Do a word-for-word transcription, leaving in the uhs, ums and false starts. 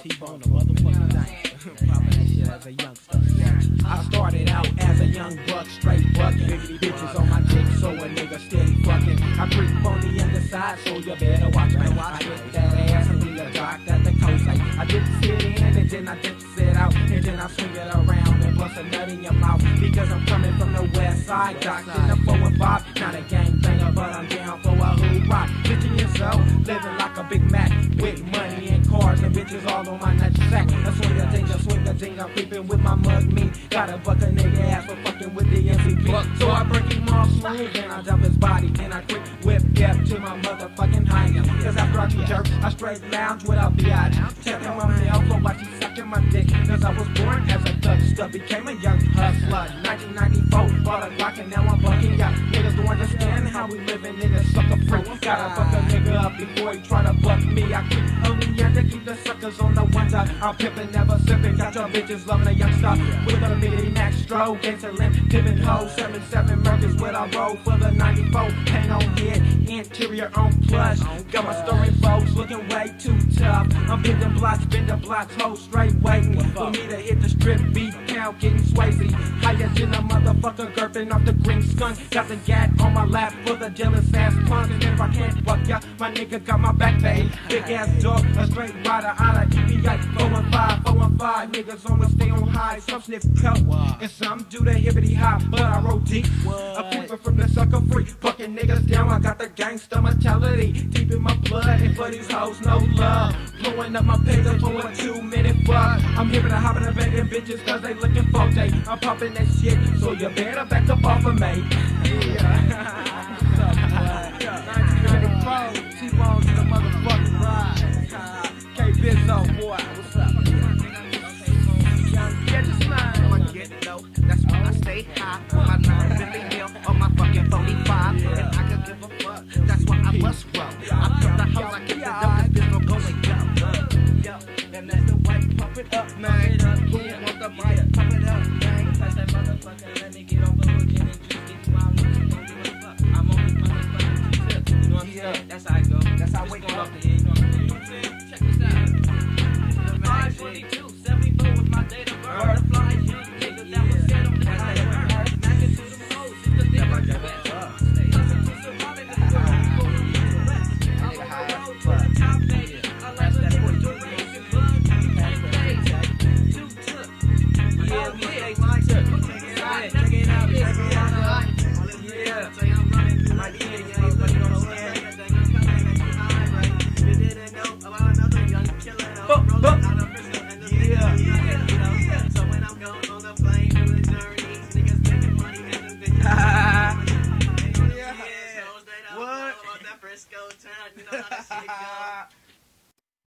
T-bone the motherfucking Danksta. Popping that shit as a youngster. I started out as a young buck, straight bucking. Biggity bitches on my dick, so a nigga steady fucking. I creep on the underside, so you better watch me. I hit that ass and we a dock at the coast. Like, I dip sit in and then I dip sit out. And then I swing it around and bust a nut in your mouth. Because I'm coming from the west side, docked in the four and five. Not a gang banger, but I'm down for a hoorah. Bitching yourself, living like a Big Mac. With money and cars and bitches all on my nutsack. I swing a thing, I swing a thing, I'm creeping with my mug meat. Gotta buck a nigga ass for fucking with the M V P. So I break him off smooth and I dump his body. And I quick whip death to my motherfucking high. Cause after I two jerk, I straight lounge without the eye. Checking my mail for what she sucking my dick. Cause I was born as a Danksta, became a young hustler. nineteen ninety-four, bought a Glock and now I'm bucking ya. Niggas don't understand how we living in a sucker free. Gotta fuck a nigga up before he try to buck me. I keep only young to keep the suckers on the one side. I'm pimping, never sipping. Got your bitches loving a young star. With a bitty Max Stroh, gangsta limp, giving hoes. seven seven Mercus with a roll for the ninety-four. Paint on head, interior on plush. Got my story folks looking way too tough. I'm bending blocks, bending blocks, hoes straight waiting for me to hit the strip beat count, getting Swayze. Higher than a motherfucker, gurping off the green skunk. Got the gat on my lap for the jealous ass punk. And if I can't fuck ya, my nigga got my back, babe. Big ass dog, a straight rider out of E P I. four one five, four one five, niggas always stay on high. Some sniff coke, and some do the hibbity hop. But I roll deep, a creeper from the sucker free. Fucking niggas down, I got the gangsta mentality. Deep in my blood, and for these hoes, no love. Blowing up my paper for a two minute fuck. I'm here to hop in the bed and bitches cause they looking for day. I'm popping that shit, so you better back up off of me. Yeah. nineteen ninety-four, T-bone to the motherfucking ride. K-Bizzo, boy, what's up? Yeah, just smile. I'ma get low, that's when I stay high. My nine fifty mil on my fucking forty-five. If I could give a fuck, that's why I must roll. I put the house, I keep the dope, this bitch gon' go and go. And let the white pump it up, man. Who want the mic? Pump it up, man. Pass that motherfucker, let me get on the hook and just get you out. Don't give a fuck. I'm on this motherfucking tip. You know what I'm saying? That's how I go. That's how I wake up. You know what I'm saying? Check this out. five twenty-two, seventy-four was my date of birth. The fly young nigga that was set on the high earth. Back into the roads, it's the thing like the best. Hustle to survive in the world. I'm on the road to the top, baby. I like the boy doing it. Yeah, we take my tip. Check it out, check it out. Yeah, say I'm running my kid, you ain't looking on the stand. You didn't know about another young killer. I'm rolling out of prison and the yeah, yeah. So when I'm going on the plane through the journey, niggas making money and the bitches. Yeah, what? That Frisco town, you know how that shit go.